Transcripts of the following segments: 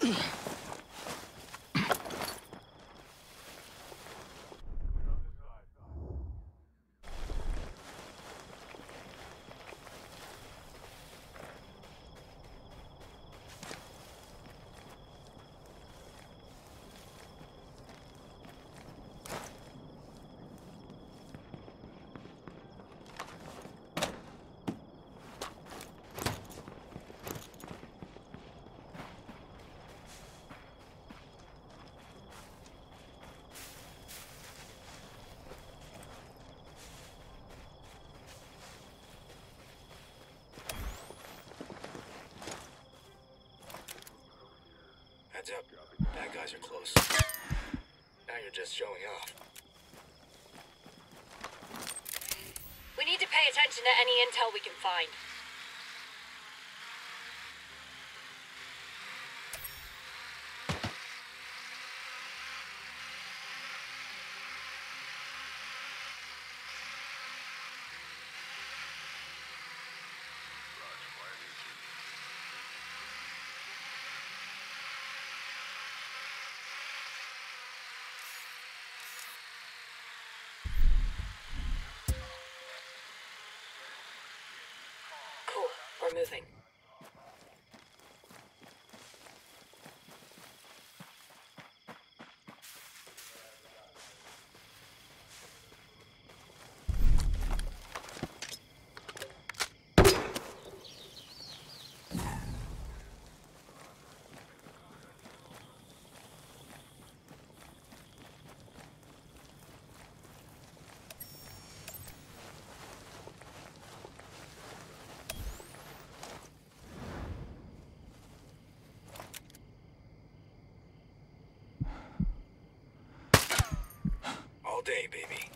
Heads up. Bad guys are close. Now you're just showing off. We need to pay attention to any intel we can find. Cool. We're moving. All day, baby.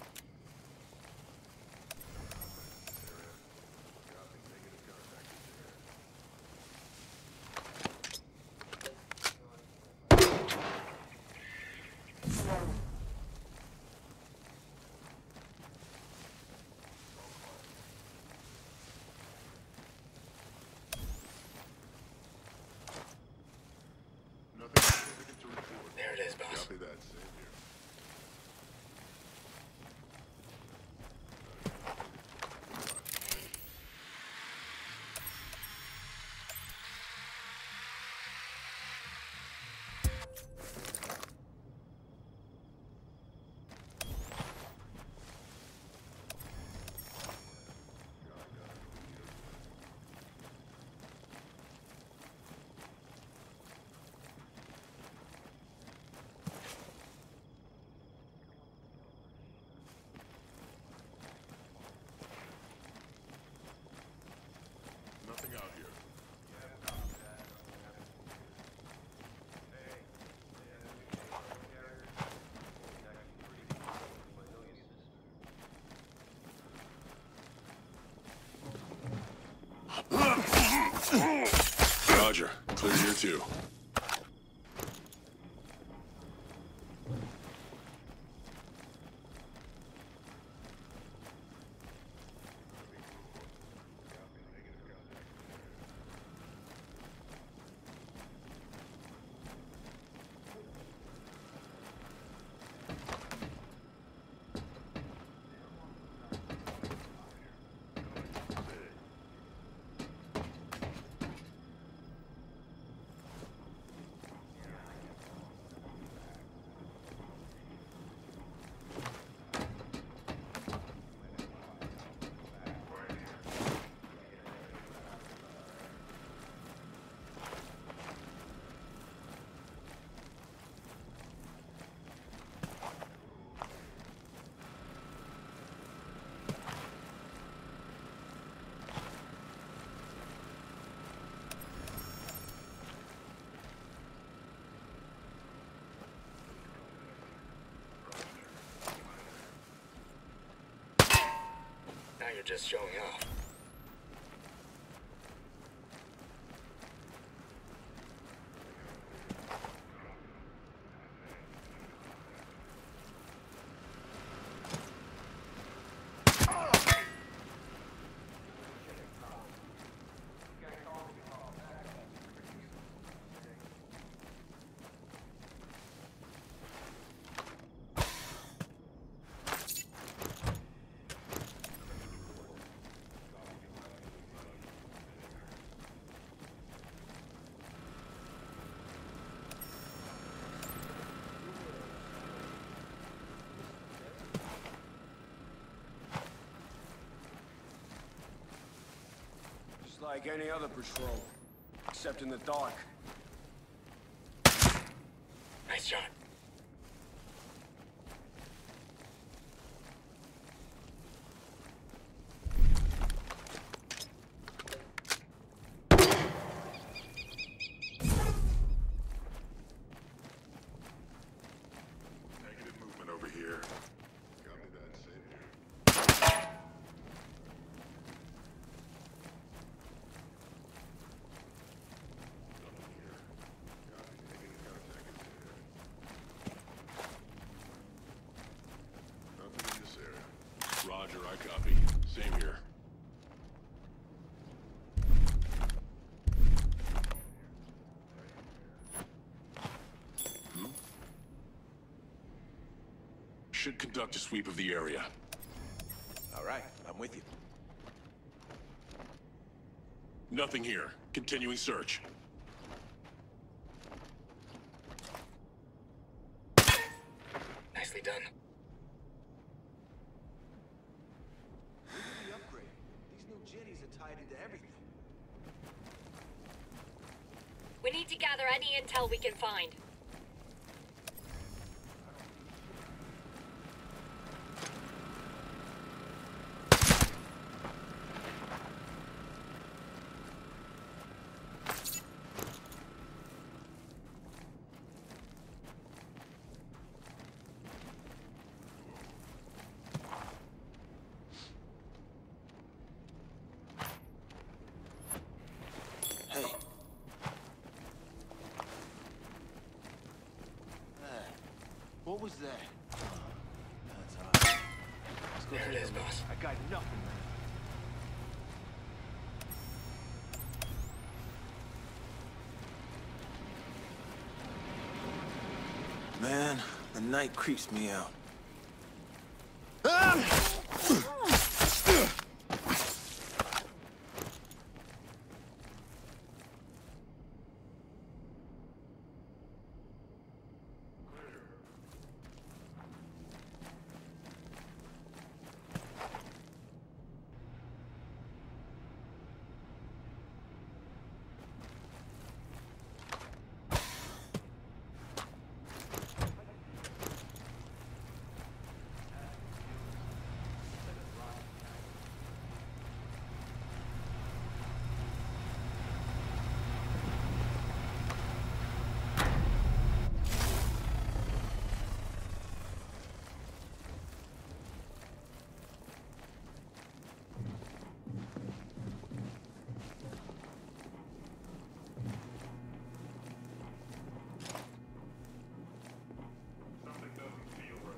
There it is, boss. Copy that. Same here. Nothing out here. Roger. Clear here too. Now you're just showing off. like any other patrol, except in the dark. Nice shot. Negative movement over here. Copy that. Same here. Nothing here. Copy. Negative contact in this area. Nothing in this area. Roger, I copy. Same here. Should conduct a sweep of the area. All right, I'm with you. Nothing here. Continuing search. Nicely done. Look at the upgrade. These new jetties are tied into everything. We need to gather any intel we can find. Hey. What was that? That's all right. Let's go There it take a is, look. boss. I got nothing. Man, the night creeps me out. Something doesn't feel right.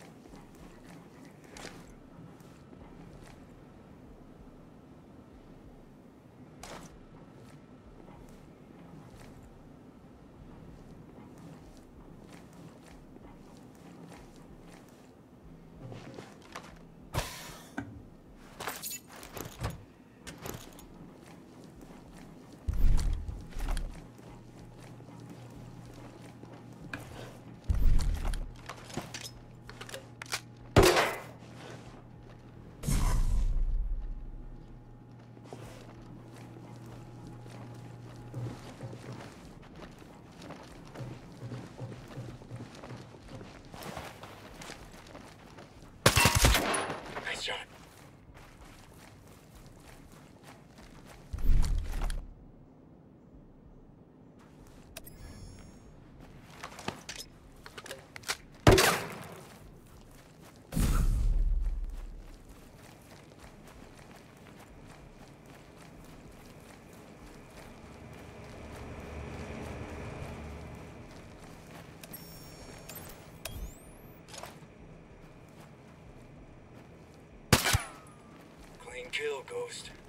Nice shot. Clean kill, Ghost.